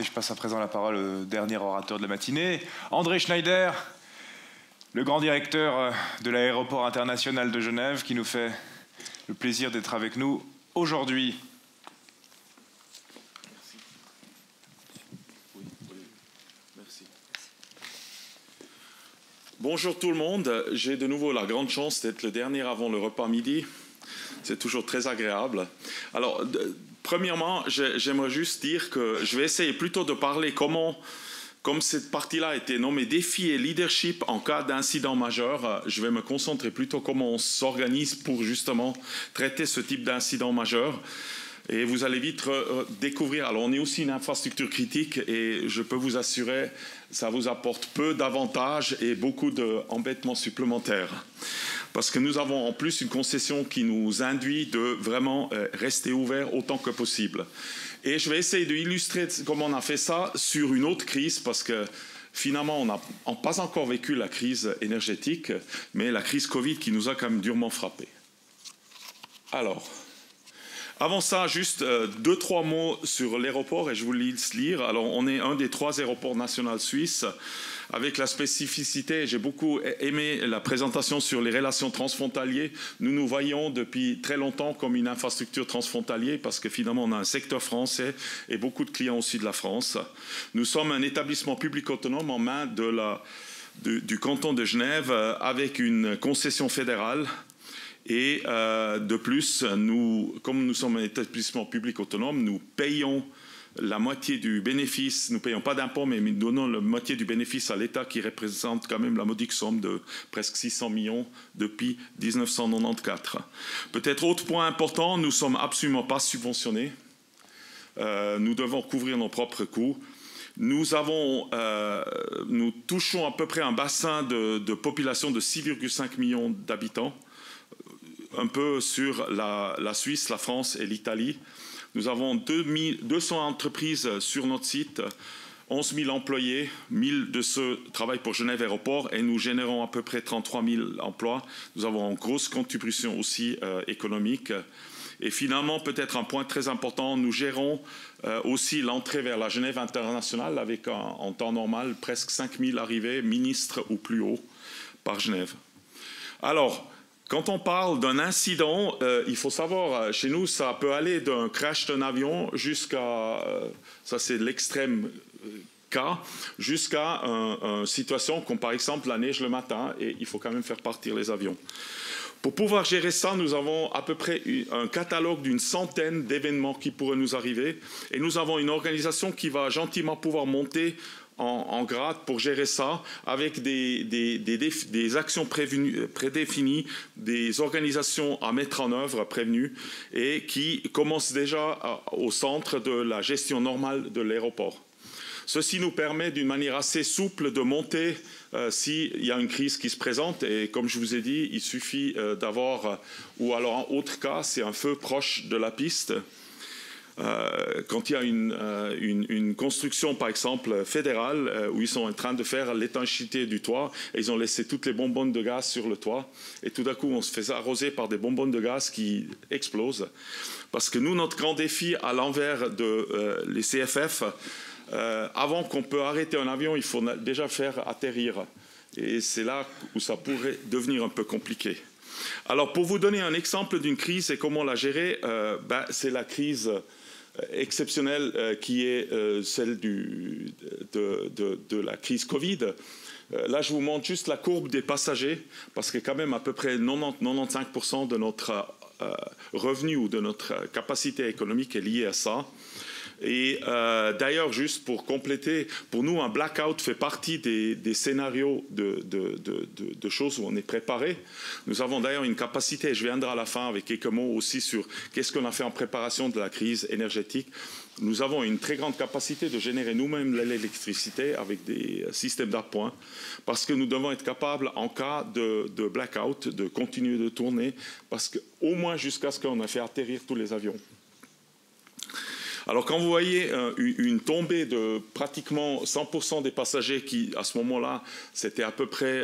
Et je passe à présent la parole au dernier orateur de la matinée, André Schneider, le grand directeur de l'aéroport international de Genève, qui nous fait le plaisir d'être avec nous aujourd'hui. Merci. Bonjour tout le monde, j'ai de nouveau la grande chance d'être le dernier avant le repas midi. C'est toujours très agréable. Alors, premièrement, j'aimerais juste dire que je vais essayer plutôt de parler comme cette partie-là a été nommée défi et leadership en cas d'incident majeur. Je vais me concentrer plutôt comment on s'organise pour justement traiter ce type d'incident majeur. Et vous allez vite découvrir, alors on est aussi une infrastructure critique et je peux vous assurer, ça vous apporte peu d'avantages et beaucoup d'embêtements supplémentaires. Parce que nous avons en plus une concession qui nous induit de vraiment rester ouverts autant que possible. Et je vais essayer d'illustrer comment on a fait ça sur une autre crise, parce que finalement, on n'a pas encore vécu la crise énergétique, mais la crise Covid qui nous a quand même durement frappés. Alors, avant ça, juste 2-3 mots sur l'aéroport, et je vous laisse lire. Alors, on est un des 3 aéroports nationaux suisses, avec la spécificité, j'ai beaucoup aimé la présentation sur les relations transfrontalières. Nous nous voyons depuis très longtemps comme une infrastructure transfrontalière parce que finalement on a un secteur français et beaucoup de clients aussi de la France. Nous sommes un établissement public autonome en main du canton de Genève avec une concession fédérale. Et de plus, comme nous sommes un établissement public autonome, nous payons la moitié du bénéfice, nous ne payons pas d'impôts, mais nous donnons la moitié du bénéfice à l'État qui représente quand même la modique somme de presque 600 millions depuis 1994. Peut-être autre point important, nous ne sommes absolument pas subventionnés. Nous devons couvrir nos propres coûts. Nous touchons à peu près un bassin de population de 6,5 millions d'habitants, un peu sur la Suisse, la France et l'Italie. Nous avons 200 entreprises sur notre site, 11 000 employés, 1000 de ceux travaillent pour Genève Aéroport et nous générons à peu près 33 000 emplois. Nous avons une grosse contribution aussi économique. Et finalement, peut-être un point très important, nous gérons aussi l'entrée vers la Genève internationale avec en temps normal presque 5 000 arrivées, ministres ou plus haut, par Genève. Alors, quand on parle d'un incident, il faut savoir, chez nous, ça peut aller d'un crash d'un avion jusqu'à, ça c'est l'extrême cas, jusqu'à une situation comme par exemple la neige le matin et il faut quand même faire partir les avions. Pour pouvoir gérer ça, nous avons à peu près un catalogue d'une centaine d'événements qui pourraient nous arriver et nous avons une organisation qui va gentiment pouvoir monter en grade pour gérer ça avec des actions prédéfinies, des organisations à mettre en œuvre prévenues et qui commencent déjà au centre de la gestion normale de l'aéroport. Ceci nous permet d'une manière assez souple de monter s'il y a une crise qui se présente et comme je vous ai dit, il suffit d'avoir, ou alors en autre cas, c'est un feu proche de la piste. Quand il y a une construction, par exemple, fédérale, où ils sont en train de faire l'étanchéité du toit, et ils ont laissé toutes les bonbonnes de gaz sur le toit, et tout d'un coup, on se fait arroser par des bonbonnes de gaz qui explosent. Parce que nous, notre grand défi à l'envers les CFF, avant qu'on peut arrêter un avion, il faut déjà faire atterrir. Et c'est là où ça pourrait devenir un peu compliqué. Alors, pour vous donner un exemple d'une crise et comment la gérer, c'est la crise exceptionnelle qui est celle de la crise Covid. Là, je vous montre juste la courbe des passagers, parce que quand même à peu près 90-95% de notre revenu ou de notre capacité économique est liée à ça. Et d'ailleurs, juste pour compléter, pour nous, un blackout fait partie des scénarios de choses où on est préparé. Nous avons d'ailleurs une capacité, je viendrai à la fin avec quelques mots aussi sur qu'est-ce qu'on a fait en préparation de la crise énergétique. Nous avons une très grande capacité de générer nous-mêmes l'électricité avec des systèmes d'appoint parce que nous devons être capables, en cas de blackout, de continuer de tourner, parce qu'au moins jusqu'à ce qu'on ait fait atterrir tous les avions. Alors quand vous voyez une tombée de pratiquement 100% des passagers qui, à ce moment-là, c'était à peu près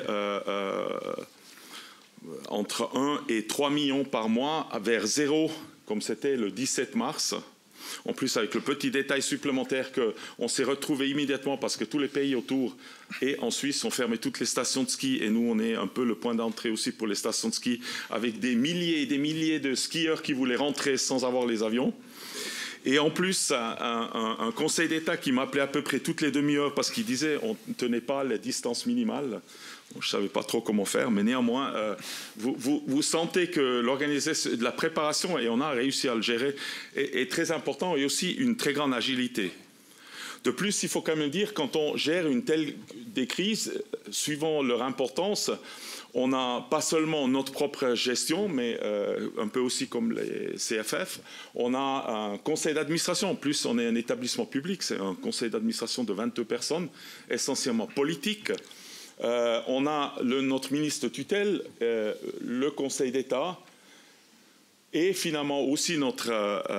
entre 1 et 3 millions par mois, vers 0, comme c'était le 17 mars, En plus, avec le petit détail supplémentaire qu'on s'est retrouvé immédiatement parce que tous les pays autour et en Suisse ont fermé toutes les stations de ski et nous, on est un peu le point d'entrée aussi pour les stations de ski avec des milliers et des milliers de skieurs qui voulaient rentrer sans avoir les avions. Et en plus, un conseil d'État qui m'appelait à peu près toutes les demi-heures parce qu'il disait on ne tenait pas les distances minimales. Bon, je ne savais pas trop comment faire, mais néanmoins, vous sentez que l'organisation de la préparation, et on a réussi à le gérer, est très important et aussi une très grande agilité. De plus, il faut quand même dire, quand on gère des crises, suivant leur importance, on n'a pas seulement notre propre gestion, mais un peu aussi comme les CFF, on a un conseil d'administration. En plus, on est un établissement public, c'est un conseil d'administration de 22 personnes, essentiellement politiques. On a notre ministre tutelle, le Conseil d'État et finalement aussi notre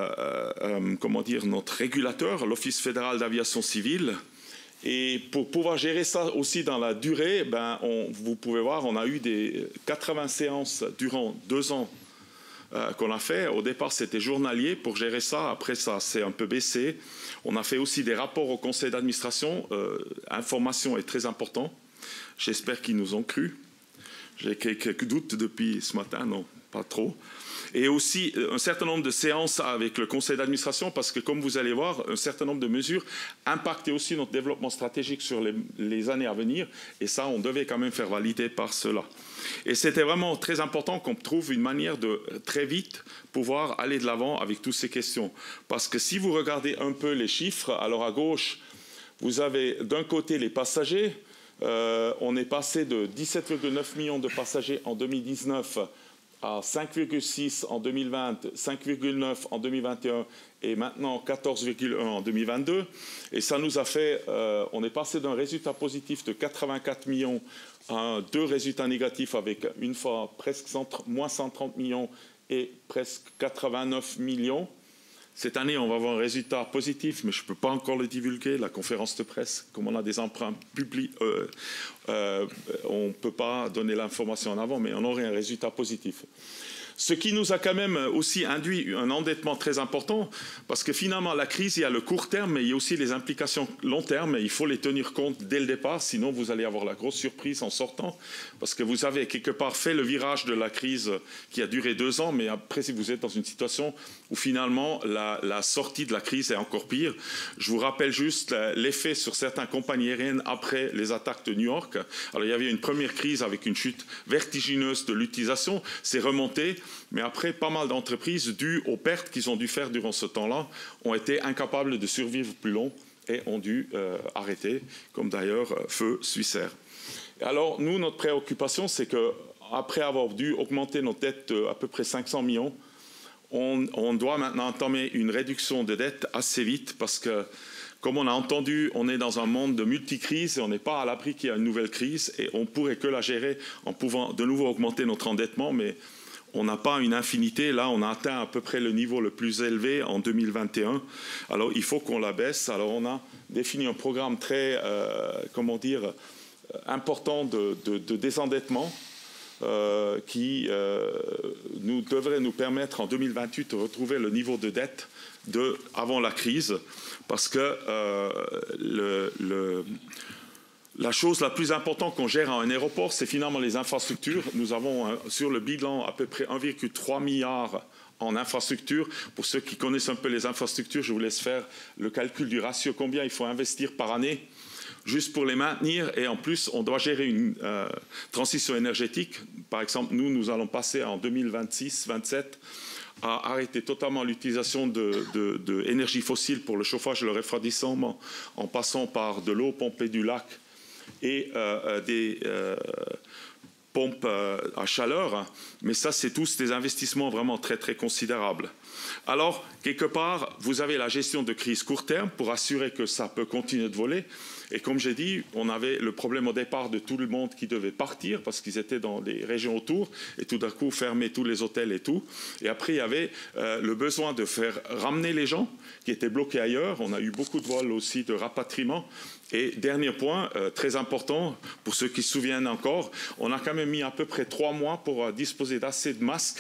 régulateur, l'Office fédéral d'aviation civile. Et pour pouvoir gérer ça aussi dans la durée, vous pouvez voir, on a eu 80 séances durant 2 ans qu'on a fait. Au départ, c'était journalier pour gérer ça. Après, ça s'est un peu baissé. On a fait aussi des rapports au conseil d'administration. Information est très important. J'espère qu'ils nous ont cru. J'ai quelques doutes depuis ce matin, non, pas trop. Et aussi un certain nombre de séances avec le conseil d'administration parce que, comme vous allez voir, un certain nombre de mesures impactaient aussi notre développement stratégique sur les années à venir. Et ça, on devait quand même faire valider par cela. Et c'était vraiment très important qu'on trouve une manière de très vite pouvoir aller de l'avant avec toutes ces questions. Parce que si vous regardez un peu les chiffres, alors à gauche, vous avez d'un côté les passagers. On est passé de 17,9 millions de passagers en 2019 à 5,6 en 2020, 5,9 en 2021 et maintenant 14,1 en 2022. Et ça nous a fait, on est passé d'un résultat positif de 84 millions à 2 résultats négatifs avec une fois presque moins 130 millions et presque 89 millions. Cette année, on va avoir un résultat positif, mais je ne peux pas encore le divulguer. La conférence de presse, comme on a des emprunts publics, on ne peut pas donner l'information en avant, mais on aurait un résultat positif. Ce qui nous a quand même aussi induit un endettement très important, parce que finalement, la crise, il y a le court terme, mais il y a aussi les implications long terme, et il faut les tenir compte dès le départ, sinon vous allez avoir la grosse surprise en sortant, parce que vous avez quelque part fait le virage de la crise qui a duré 2 ans, mais après, si vous êtes dans une situation où finalement, la sortie de la crise est encore pire, je vous rappelle juste l'effet sur certaines compagnies aériennes après les attaques de New York. Alors, il y avait une première crise avec une chute vertigineuse de l'utilisation, c'est remonté. Mais après, pas mal d'entreprises, dues aux pertes qu'ils ont dû faire durant ce temps-là, ont été incapables de survivre plus long et ont dû arrêter, comme d'ailleurs Feu Swissair. Alors, nous, notre préoccupation, c'est qu'après avoir dû augmenter notre dette à peu près 500 millions, on doit maintenant entamer une réduction de dette assez vite parce que, comme on a entendu, on est dans un monde de multicrises et on n'est pas à l'abri qu'il y ait une nouvelle crise et on ne pourrait que la gérer en pouvant de nouveau augmenter notre endettement, mais on n'a pas une infinité. Là, on a atteint à peu près le niveau le plus élevé en 2021. Alors, il faut qu'on la baisse. Alors, on a défini un programme très, important de désendettement qui devrait nous permettre en 2028 de retrouver le niveau de dette avant la crise. Parce que la chose la plus importante qu'on gère à un aéroport, c'est finalement les infrastructures. Nous avons sur le bilan à peu près 1,3 milliard en infrastructures. Pour ceux qui connaissent un peu les infrastructures, je vous laisse faire le calcul du ratio, combien il faut investir par année, juste pour les maintenir. Et en plus, on doit gérer une transition énergétique. Par exemple, nous allons passer en 2026-27 à arrêter totalement l'utilisation d'énergie fossile pour le chauffage et le refroidissement en passant par de l'eau pompée du lac et des pompes à chaleur, mais ça, c'est tous des investissements vraiment très, très considérables. Alors, quelque part, vous avez la gestion de crise court terme pour assurer que ça peut continuer de voler. Et comme j'ai dit, on avait le problème au départ de tout le monde qui devait partir parce qu'ils étaient dans les régions autour et tout d'un coup fermer tous les hôtels et tout. Et après, il y avait le besoin de faire ramener les gens qui étaient bloqués ailleurs. On a eu beaucoup de vols aussi de rapatriement. Et dernier point, très important, pour ceux qui se souviennent encore, on a quand même mis à peu près 3 mois pour disposer d'assez de masques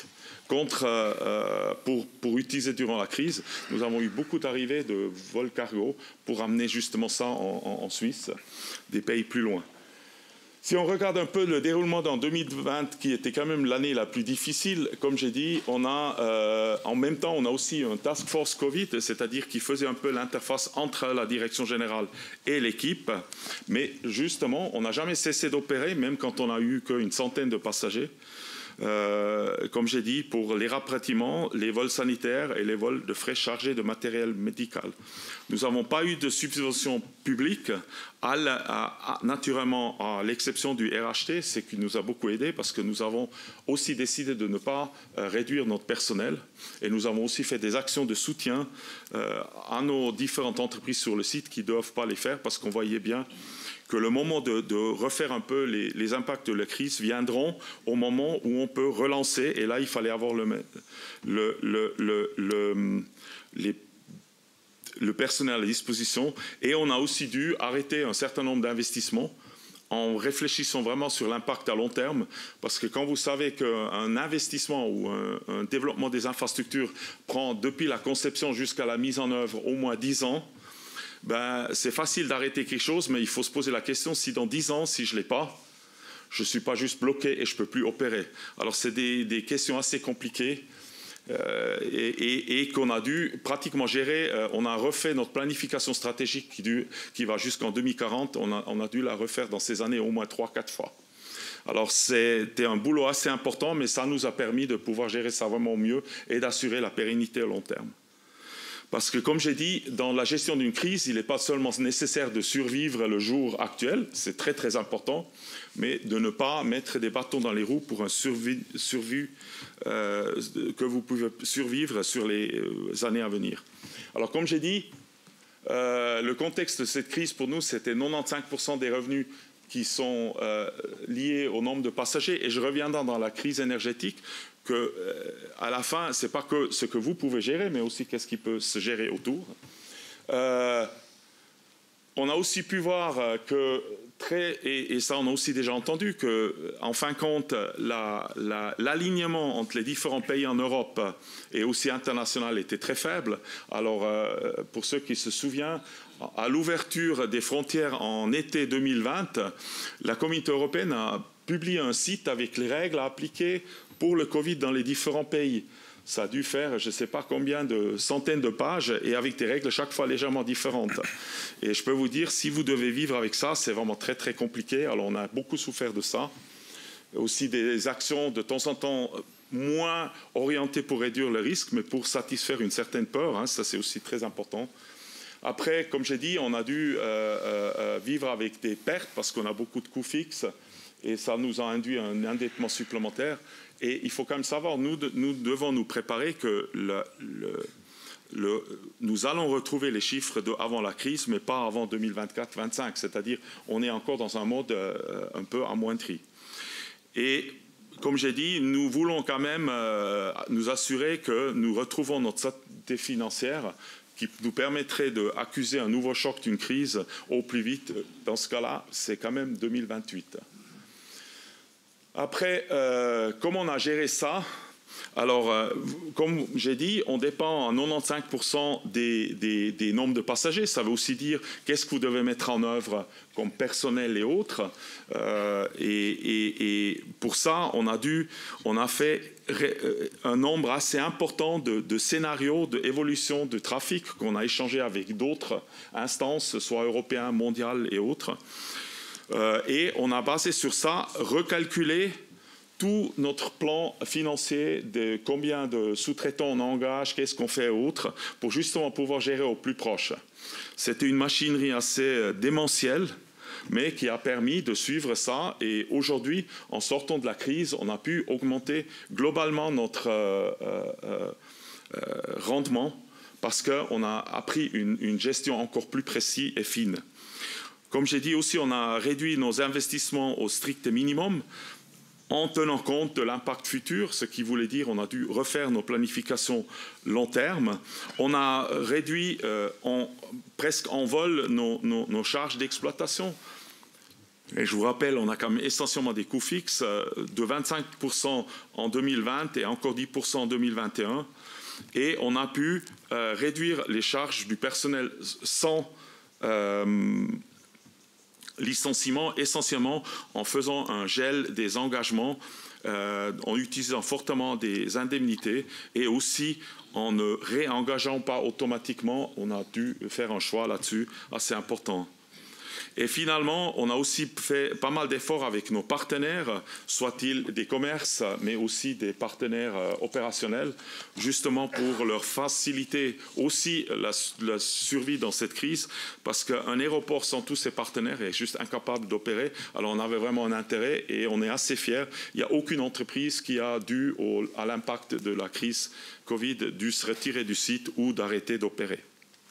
pour utiliser durant la crise. Nous avons eu beaucoup d'arrivées de vols cargo pour amener justement ça en Suisse, des pays plus loin. Si on regarde un peu le déroulement dans 2020, qui était quand même l'année la plus difficile, comme j'ai dit, en même temps, on a aussi un task force Covid, c'est-à-dire qui faisait un peu l'interface entre la direction générale et l'équipe. Mais justement, on n'a jamais cessé d'opérer, même quand on n'a eu qu'une centaine de passagers. Comme j'ai dit, pour les rapatriements, les vols sanitaires et les vols de frais chargés de matériel médical. Nous n'avons pas eu de subvention publique, naturellement à l'exception du RHT, ce qui nous a beaucoup aidé parce que nous avons aussi décidé de ne pas réduire notre personnel et nous avons aussi fait des actions de soutien à nos différentes entreprises sur le site qui ne doivent pas les faire parce qu'on voyait bien que le moment de refaire un peu les impacts de la crise viendront au moment où on peut relancer. Et là, il fallait avoir le personnel à disposition. Et on a aussi dû arrêter un certain nombre d'investissements en réfléchissant vraiment sur l'impact à long terme. Parce que quand vous savez qu'un investissement ou un développement des infrastructures prend depuis la conception jusqu'à la mise en œuvre au moins 10 ans, c'est facile d'arrêter quelque chose, mais il faut se poser la question si dans 10 ans, si je ne l'ai pas, je ne suis pas juste bloqué et je ne peux plus opérer. Alors, c'est des questions assez compliquées et qu'on a dû pratiquement gérer. On a refait notre planification stratégique qui va jusqu'en 2040. On a dû la refaire dans ces années au moins 3-4 fois. Alors, c'était un boulot assez important, mais ça nous a permis de pouvoir gérer ça vraiment au mieux et d'assurer la pérennité à long terme. Parce que, comme j'ai dit, dans la gestion d'une crise, il n'est pas seulement nécessaire de survivre le jour actuel, c'est très très important, mais de ne pas mettre des bâtons dans les roues pour un que vous pouvez survivre sur les années à venir. Alors, comme j'ai dit, le contexte de cette crise pour nous, c'était 95% des revenus qui sont liés au nombre de passagers. Et je reviendrai dans la crise énergétique qu'à la fin, ce n'est pas que ce que vous pouvez gérer, mais aussi qu'est-ce qui peut se gérer autour. On a aussi pu voir que, et ça on a aussi déjà entendu, qu'en fin de compte, l'alignement entre les différents pays en Europe et aussi international était très faible. Alors, pour ceux qui se souviennent, à l'ouverture des frontières en été 2020, la Communauté européenne a publié un site avec les règles à appliquer pour le Covid dans les différents pays. Ça a dû faire, je ne sais pas combien de centaines de pages et avec des règles chaque fois légèrement différentes. Et je peux vous dire, si vous devez vivre avec ça, c'est vraiment très très compliqué. Alors on a beaucoup souffert de ça. Aussi des actions de temps en temps moins orientées pour réduire le risque, mais pour satisfaire une certaine peur. Hein, ça c'est aussi très important. Après, comme j'ai dit, on a dû vivre avec des pertes parce qu'on a beaucoup de coûts fixes et ça nous a induit un endettement supplémentaire. Et il faut quand même savoir, nous devons nous préparer que nous allons retrouver les chiffres avant la crise, mais pas avant 2024-25. C'est-à-dire, on est encore dans un mode un peu amoindri. Et comme j'ai dit, nous voulons quand même nous assurer que nous retrouvons notre santé financière qui nous permettrait d'accuser un nouveau choc d'une crise au plus vite. Dans ce cas-là, c'est quand même 2028. Après, comment on a géré ça? Alors, comme j'ai dit, on dépend à 95% des nombres de passagers. Ça veut aussi dire qu'est-ce que vous devez mettre en œuvre comme personnel et autres. Et pour ça, on a fait un nombre assez important de scénarios d'évolution de trafic qu'on a échangé avec d'autres instances, soit européennes, mondiales et autres. Et on a basé sur ça, recalculé tout notre plan financier de combien de sous-traitants on engage, qu'est-ce qu'on fait autre, pour justement pouvoir gérer au plus proche. C'était une machinerie assez démentielle, mais qui a permis de suivre ça. Et aujourd'hui, en sortant de la crise, on a pu augmenter globalement notre rendement parce qu'on a appris une gestion encore plus précise et fine. Comme j'ai dit aussi, on a réduit nos investissements au strict minimum en tenant compte de l'impact futur, ce qui voulait dire on a dû refaire nos planifications long terme. On a réduit presque en vol nos charges d'exploitation. Et je vous rappelle, on a quand même essentiellement des coûts fixes de 25% en 2020 et encore 10% en 2021. Et on a pu réduire les charges du personnel sans licenciement, essentiellement en faisant un gel des engagements, en utilisant fortement des indemnités et aussi en ne réengageant pas automatiquement. On a dû faire un choix là-dessus assez important. Et finalement, on a aussi fait pas mal d'efforts avec nos partenaires, soit-ils des commerces, mais aussi des partenaires opérationnels, justement pour leur faciliter aussi la survie dans cette crise, parce qu'un aéroport sans tous ses partenaires est juste incapable d'opérer. Alors on avait vraiment un intérêt et on est assez fiers. Il n'y a aucune entreprise qui a dû, à l'impact de la crise Covid, dû se retirer du site ou d'arrêter d'opérer.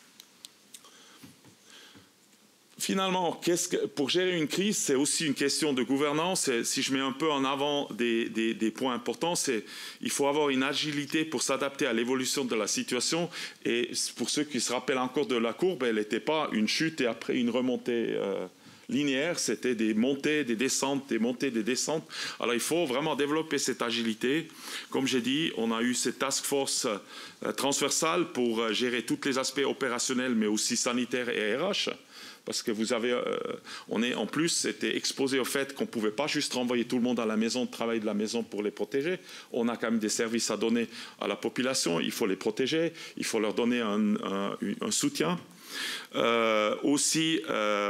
Finalement, pour gérer une crise, c'est aussi une question de gouvernance. Et si je mets un peu en avant des points importants, il faut avoir une agilité pour s'adapter à l'évolution de la situation. Et pour ceux qui se rappellent encore de la courbe, elle n'était pas une chute et après une remontée linéaire, c'était des montées, des descentes, des montées, des descentes. Alors il faut vraiment développer cette agilité. Comme j'ai dit, on a eu cette task force transversale pour gérer tous les aspects opérationnels, mais aussi sanitaires et RH. Parce que en plus été exposé au fait qu'on ne pouvait pas juste renvoyer tout le monde à la maison, travailler de la maison pour les protéger. On a quand même des services à donner à la population, il faut les protéger, il faut leur donner un soutien. Aussi,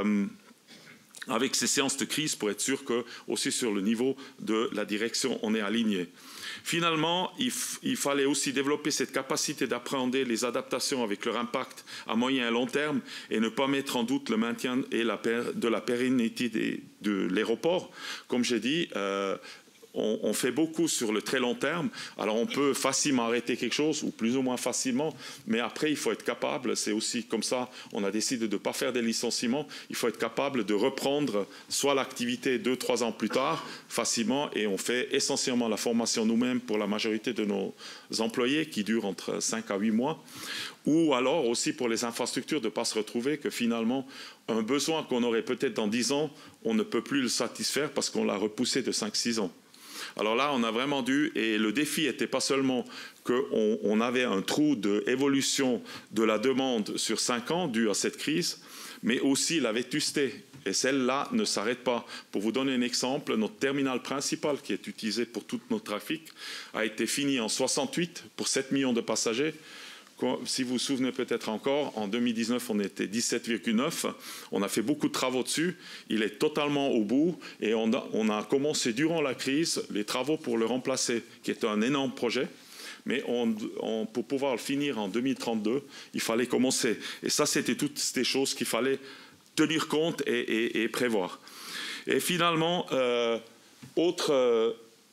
avec ces séances de crise, pour être sûr que, aussi sur le niveau de la direction, on est aligné. Finalement, il fallait aussi développer cette capacité d'appréhender les adaptations avec leur impact à moyen et long terme et ne pas mettre en doute le maintien et de la pérennité de l'aéroport. Comme j'ai dit, on fait beaucoup sur le très long terme. Alors on peut facilement arrêter quelque chose, ou plus ou moins facilement, mais après il faut être capable, c'est aussi comme ça, on a décidé de ne pas faire des licenciements, il faut être capable de reprendre soit l'activité 2-3 ans plus tard, facilement, et on fait essentiellement la formation nous-mêmes pour la majorité de nos employés, qui dure entre 5 à 8 mois, ou alors aussi pour les infrastructures, de ne pas se retrouver que finalement, un besoin qu'on aurait peut-être dans 10 ans, on ne peut plus le satisfaire parce qu'on l'a repoussé de 5-6 ans. Alors là, on a vraiment dû, et le défi n'était pas seulement qu'on avait un trou d'évolution de la demande sur 5 ans dû à cette crise, mais aussi la vétusté. Et celle-là ne s'arrête pas. Pour vous donner un exemple, notre terminal principal, qui est utilisé pour tout notre trafic, a été fini en 68 pour 7 millions de passagers. Si vous vous souvenez peut-être encore, en 2019, on était 17,9. On a fait beaucoup de travaux dessus. Il est totalement au bout et on a commencé durant la crise les travaux pour le remplacer, qui est un énorme projet. Mais pour pouvoir le finir en 2032, il fallait commencer. Et ça, c'était toutes ces choses qu'il fallait tenir compte et prévoir. Et finalement, autre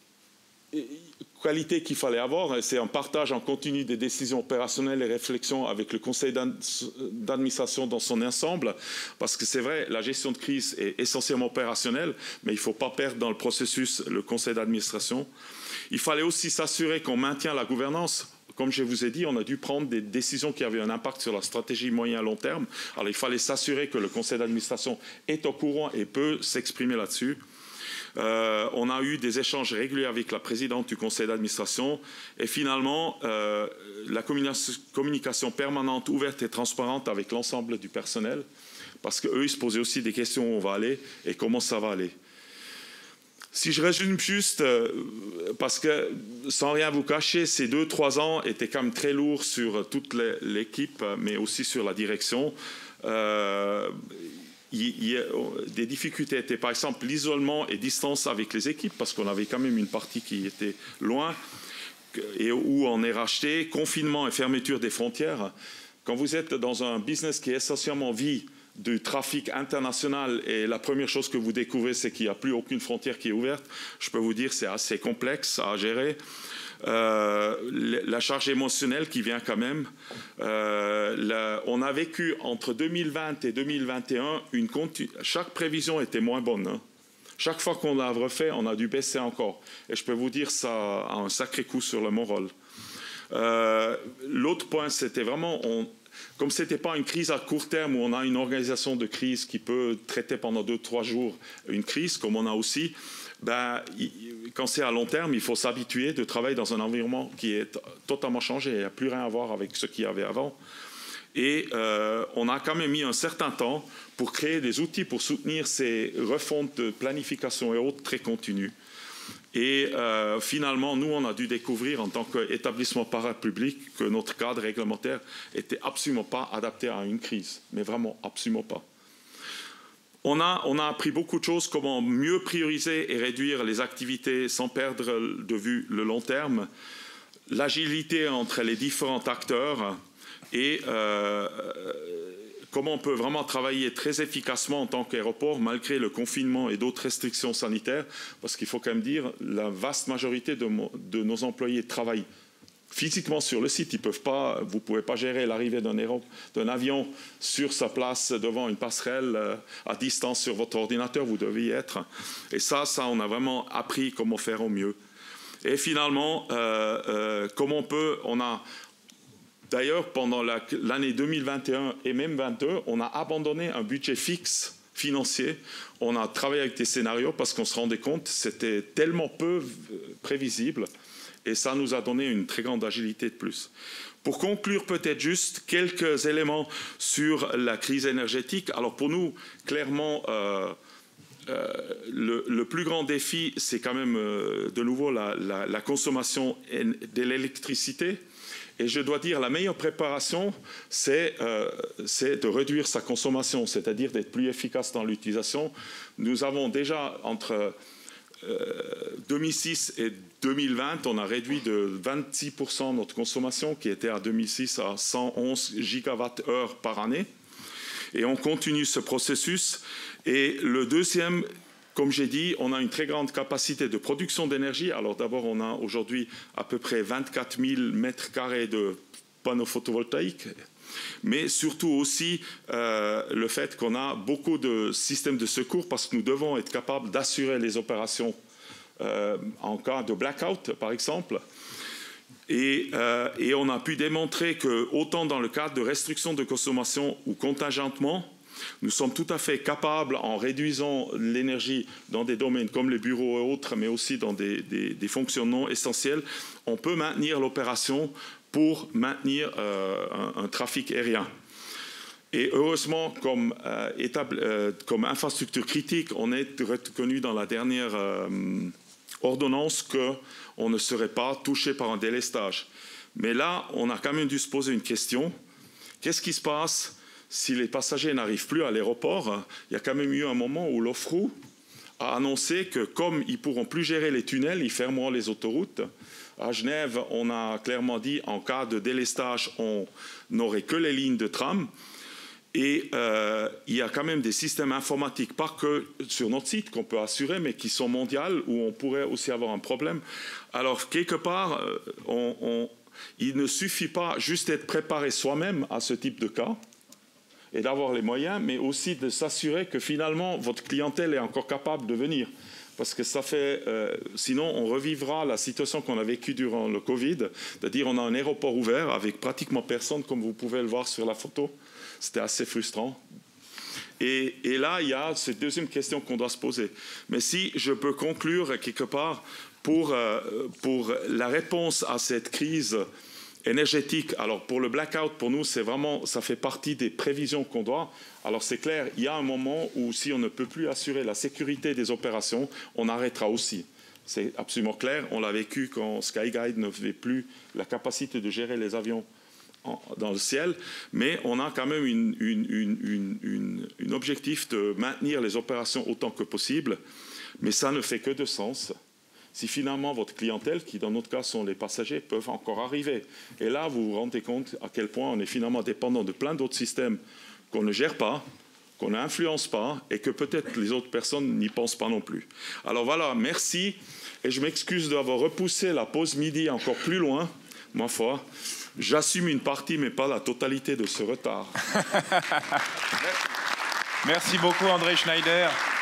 qualité qu'il fallait avoir, c'est un partage en continu des décisions opérationnelles et réflexions avec le conseil d'administration dans son ensemble, parce que c'est vrai, la gestion de crise est essentiellement opérationnelle, mais il ne faut pas perdre dans le processus le conseil d'administration. Il fallait aussi s'assurer qu'on maintient la gouvernance. Comme je vous ai dit, on a dû prendre des décisions qui avaient un impact sur la stratégie moyen à long terme. Alors il fallait s'assurer que le conseil d'administration est au courant et peut s'exprimer là-dessus. On a eu des échanges réguliers avec la présidente du conseil d'administration et finalement la communication permanente, ouverte et transparente avec l'ensemble du personnel, parce qu'eux, ils se posaient aussi des questions où on va aller et comment ça va aller. Si je résume juste, parce que sans rien vous cacher, ces 2-3 ans étaient quand même très lourds sur toute l'équipe, mais aussi sur la direction. Des difficultés étaient par exemple l'isolement et distance avec les équipes, parce qu'on avait quand même une partie qui était loin et où on est racheté, confinement et fermeture des frontières. Quand vous êtes dans un business qui est essentiellement vie du trafic international et la première chose que vous découvrez, c'est qu'il n'y a plus aucune frontière qui est ouverte, je peux vous dire que c'est assez complexe à gérer. La charge émotionnelle qui vient quand même. On a vécu entre 2020 et 2021, chaque prévision était moins bonne. Hein. Chaque fois qu'on l'a refait, on a dû baisser encore. Et je peux vous dire, ça a un sacré coup sur le moral. L'autre point, c'était vraiment, comme ce n'était pas une crise à court terme où on a une organisation de crise qui peut traiter pendant 2-3 jours une crise, comme on a aussi, quand c'est à long terme, il faut s'habituer de travailler dans un environnement qui est totalement changé. Il n'y a plus rien à voir avec ce qu'il y avait avant. Et on a quand même mis un certain temps pour créer des outils pour soutenir ces refontes de planification et autres très continues. Et finalement, nous, on a dû découvrir en tant qu'établissement parapublic que notre cadre réglementaire n'était absolument pas adapté à une crise, mais vraiment absolument pas. On a appris beaucoup de choses, comment mieux prioriser et réduire les activités sans perdre de vue le long terme, l'agilité entre les différents acteurs et comment on peut vraiment travailler très efficacement en tant qu'aéroport malgré le confinement et d'autres restrictions sanitaires, parce qu'il faut quand même dire la vaste majorité de nos employés travaillent physiquement sur le site. Vous ne pouvez pas gérer l'arrivée d'un avion sur sa place devant une passerelle à distance sur votre ordinateur, vous devez y être. Et ça, on a vraiment appris comment faire au mieux. Et finalement, comment on a... D'ailleurs, pendant l'année 2021 et même 2022, on a abandonné un budget fixe financier. On a travaillé avec des scénarios parce qu'on se rendait compte que c'était tellement peu prévisible et ça nous a donné une très grande agilité de plus. Pour conclure, peut-être juste quelques éléments sur la crise énergétique. Alors pour nous, clairement, le plus grand défi, c'est quand même de nouveau la consommation de l'électricité. Et je dois dire, la meilleure préparation, c'est de réduire sa consommation, c'est-à-dire d'être plus efficace dans l'utilisation. Nous avons déjà, entre 2006 et 2020, on a réduit de 26% notre consommation, qui était à 2006 à 111 gigawattheures par année. Et on continue ce processus. Et le deuxième... Comme j'ai dit, on a une très grande capacité de production d'énergie. Alors d'abord, on a aujourd'hui à peu près 24 000 mètres carrés de panneaux photovoltaïques, mais surtout aussi le fait qu'on a beaucoup de systèmes de secours parce que nous devons être capables d'assurer les opérations en cas de blackout, par exemple. Et on a pu démontrer que, autant dans le cadre de restrictions de consommation ou contingentement, nous sommes tout à fait capables, en réduisant l'énergie dans des domaines comme les bureaux et autres, mais aussi dans des fonctionnements essentiels, on peut maintenir l'opération pour maintenir un trafic aérien. Et heureusement, comme infrastructure critique, on est reconnu dans la dernière ordonnance qu'on ne serait pas touché par un délestage. Mais là, on a quand même dû se poser une question. Qu'est-ce qui se passe si les passagers n'arrivent plus à l'aéroport? Il y a quand même eu un moment où l'OFRU a annoncé que comme ils ne pourront plus gérer les tunnels, ils fermeront les autoroutes. À Genève, on a clairement dit en cas de délestage, on n'aurait que les lignes de tram. Et il y a quand même des systèmes informatiques, pas que sur notre site qu'on peut assurer, mais qui sont mondiales, où on pourrait aussi avoir un problème. Alors, quelque part, il ne suffit pas juste d'être préparé soi-même à ce type de cas et d'avoir les moyens, mais aussi de s'assurer que finalement, votre clientèle est encore capable de venir. Parce que ça fait... sinon, on revivra la situation qu'on a vécue durant le Covid, c'est-à-dire on a un aéroport ouvert avec pratiquement personne, comme vous pouvez le voir sur la photo. C'était assez frustrant. Et là, il y a cette deuxième question qu'on doit se poser. Mais si je peux conclure quelque part, pour la réponse à cette crise énergétique, alors pour le blackout, pour nous, c'est vraiment, ça fait partie des prévisions qu'on doit. Alors c'est clair, il y a un moment où si on ne peut plus assurer la sécurité des opérations, on arrêtera aussi. C'est absolument clair. On l'a vécu quand SkyGuide n'avait plus la capacité de gérer les avions dans le ciel, mais on a quand même un objectif de maintenir les opérations autant que possible, mais ça ne fait que de sens si finalement votre clientèle, qui dans notre cas sont les passagers, peuvent encore arriver. Et là, vous vous rendez compte à quel point on est finalement dépendant de plein d'autres systèmes qu'on ne gère pas, qu'on n'influence pas, et que peut-être les autres personnes n'y pensent pas non plus. Alors voilà, merci, et je m'excuse d'avoir repoussé la pause midi encore plus loin, ma foi. J'assume une partie, mais pas la totalité de ce retard. Merci beaucoup, André Schneider.